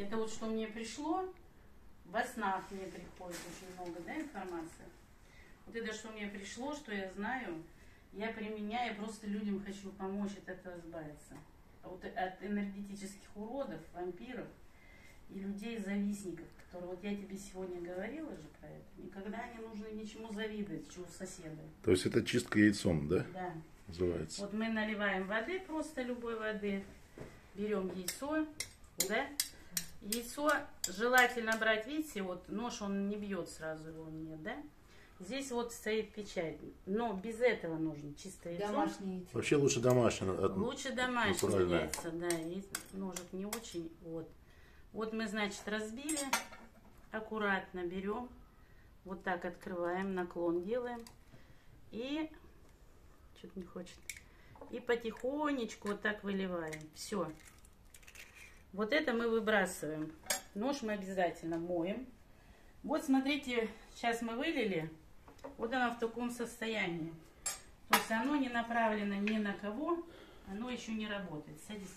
Это вот что мне пришло, во снах мне приходит очень много, да, информации. Вот это, что мне пришло, что я знаю, я применяю, просто людям хочу помочь от этого избавиться. Вот от энергетических уродов, вампиров и людей-завистников, которые, вот я тебе сегодня говорила же про это, никогда не нужно ничему завидовать, что у соседа. То есть это чистка яйцом, да? Да. Называется. Вот мы наливаем воды, просто любой воды, берем яйцо, да? Яйцо желательно брать, видите, вот нож, он не бьет сразу, его нет, да? Здесь вот стоит печать, но без этого нужно чистое яйцо. Домашнее яйцо. Вообще лучше домашнее. Лучше домашние яйца, да, ножик не очень, вот. Вот мы, значит, разбили, аккуратно берем, вот так открываем, наклон делаем и, что-то не хочет, и потихонечку вот так выливаем, все. Вот это мы выбрасываем. Нож мы обязательно моем. Вот смотрите, сейчас мы вылили, вот оно в таком состоянии. То есть оно не направлено ни на кого, оно еще не работает. Садись.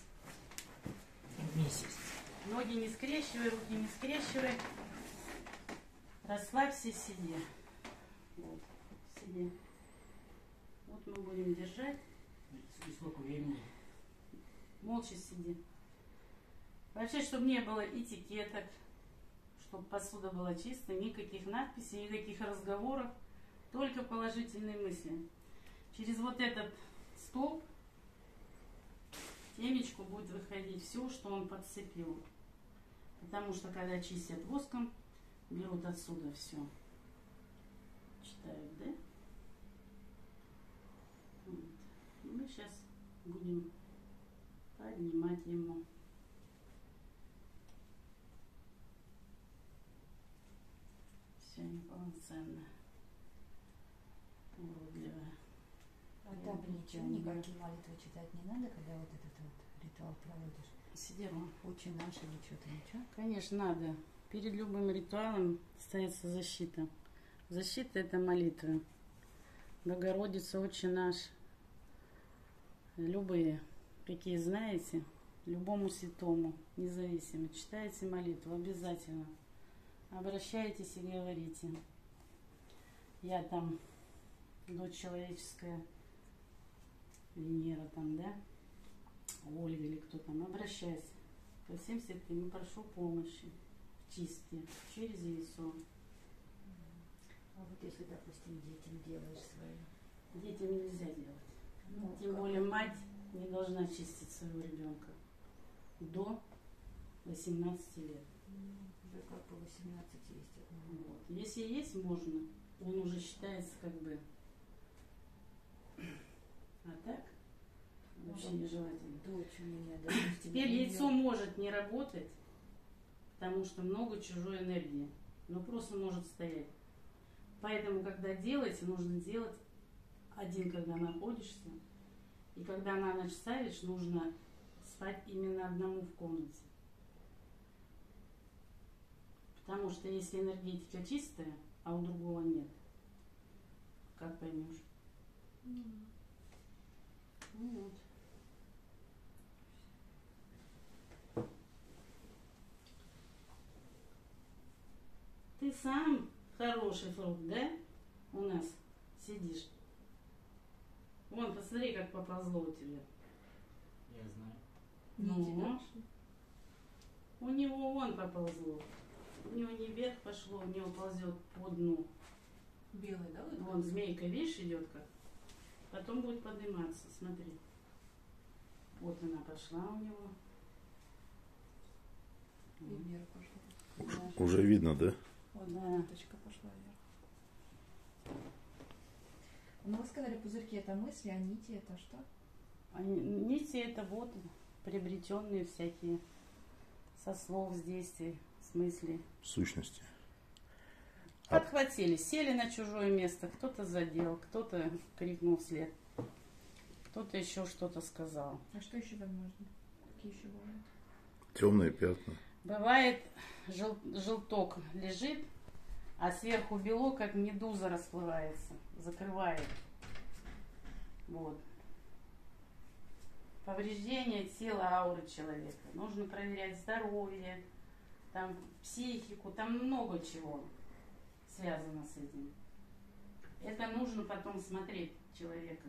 Ноги не скрещивай, руки не скрещивай. Расслабься, сиди. Вот, сиди. Вот мы будем держать. Сколько времени? Молча сиди. Вообще, чтобы не было этикеток, чтобы посуда была чистая, никаких надписей, никаких разговоров, только положительные мысли. Через вот этот столб темечку будет выходить все, что он подцепил. Потому что когда чистят воском, берут отсюда все. Читают, да? Вот. И мы сейчас будем поднимать ему. Все неполноценно. Уродливое. А там ничего, никакие молитвы читать не надо, когда вот этот вот ритуал проводишь? Сидеру. Отче наш или что-то, ничего? Конечно, надо. Перед любым ритуалом ставится защита. Защита – это молитва. Богородица, Отче наш. Любые, какие знаете, любому святому, независимо. Читайте молитву обязательно. Обращайтесь и говорите. Я там, дочь человеческая, Венера там, да? Ольга или кто там, обращайся ко всем святым и прошу помощи в чистке через яйцо. А вот если, допустим, детям делаешь свое? Детям нельзя делать. Тем более мать не должна чистить своего ребенка до 18 лет. Да как по 18 есть. Вот. Если есть, можно. Он уже считается как бы... А так? Вообще нежелательно. Дочь у меня, да. Теперь яйцо может не работать, потому что много чужой энергии, но просто может стоять. Поэтому, когда делаете, нужно делать один, когда находишься, и когда на ночь ставишь, нужно спать именно одному в комнате. Потому что если энергетика чистая, а у другого нет, как поймешь? Ну вот. Ты сам хороший фрукт, да? У нас сидишь. Вон, посмотри, как поползло у тебя. Я знаю. Ну, у него вон поползло. У него не вверх пошло, у него ползет по дну. Белый, да? Вот Вон змейка, видишь, идет как. Потом будет подниматься, смотри. Вот она пошла у него. и вверх пошла. Да. Уже видно, да? Вот Да. ниточка пошла вверх. Ну, вы сказали, пузырьки это мысли, а нити это что? А нити это вот приобретенные всякие со слов, с действий, с мыслей. Сущности. Подхватили, сели на чужое место, кто-то задел, кто-то крикнул вслед, кто-то еще что-то сказал. А что еще возможно? Какие еще бывают? Темные пятна. Бывает, желток лежит, а сверху белок, как медуза, расплывается, закрывает. Вот. Повреждение тела, ауры человека. Нужно проверять здоровье, там психику, там много чего связано с этим. Это нужно потом смотреть человека.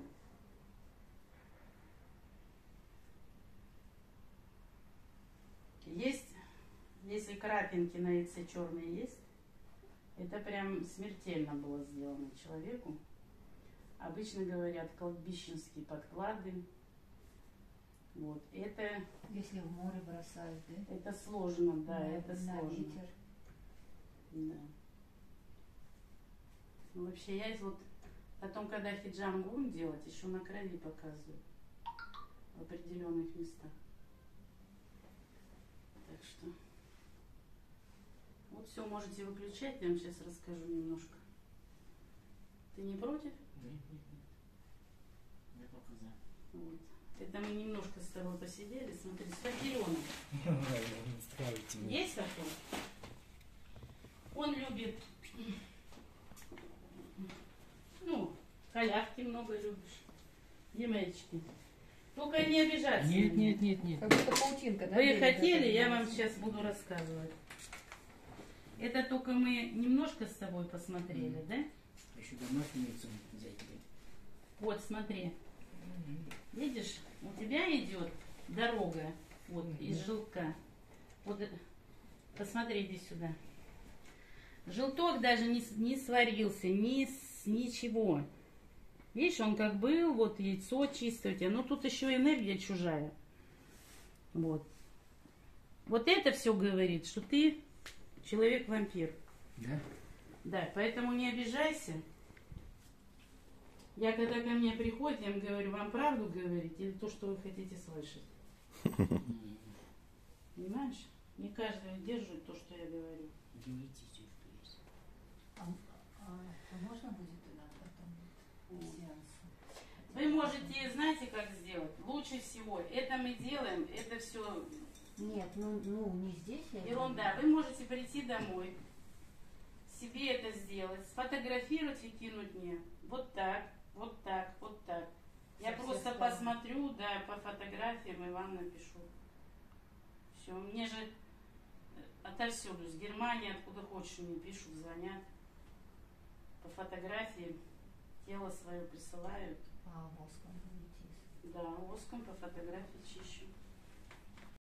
Есть, если крапинки на яйце черные есть, это прям смертельно было сделано человеку. Обычно говорят кладбищенские подклады. Вот, это... Если в море бросают, да? Это сложно, да, это на сложно. ветер. Да. Ну, вообще, я вот потом, когда хиджам будем делать, еще на крови показываю в определенных местах. Так что вот все, можете выключать, я вам сейчас расскажу немножко. Ты не против? Да, нет. Я только за. Вот. Это мы немножко с тобой посидели, смотри, скорпионом. Устраивайте меня. Есть такой? Он любит, ну, халявки много любишь, емечки. Только не обижаться. Нет, на меня. нет. Как будто паутинка, да? Вы белая хотели, такая я вам есть. сейчас буду рассказывать. Это только мы немножко с тобой посмотрели, да? Еще домашнюю яйцо взять. Вот, смотри. Видишь, у тебя идет дорога вот из желтка. Вот посмотри, иди сюда. Желток даже не сварился, ничего. Видишь, он как был, вот яйцо чистое у тебя. Но тут еще энергия чужая. Вот. Вот это все говорит, что ты человек-вампир. Да? Да, поэтому не обижайся. Я когда ко мне приходят, я им говорю, вам правду говорить или то, что вы хотите слышать? Понимаешь? Не каждый держит то, что я говорю. Говорите все, что есть. А можно будет туда потом сеансу? Вы можете, знаете, как сделать? Лучше всего, это мы делаем, это все Нет, ну не здесь. Я ерунда. Вы можете прийти домой, себе это сделать, сфотографировать и кинуть мне. Вот так, вот так, вот так. Я Со всех просто сторон. посмотрю, да, по фотографиям и вам напишу. Все, мне же отовсюду, с Германии, откуда хочешь, мне пишут, звонят. По фотографии тело свое присылают. А, воском будете. Да, воском по фотографии чищу.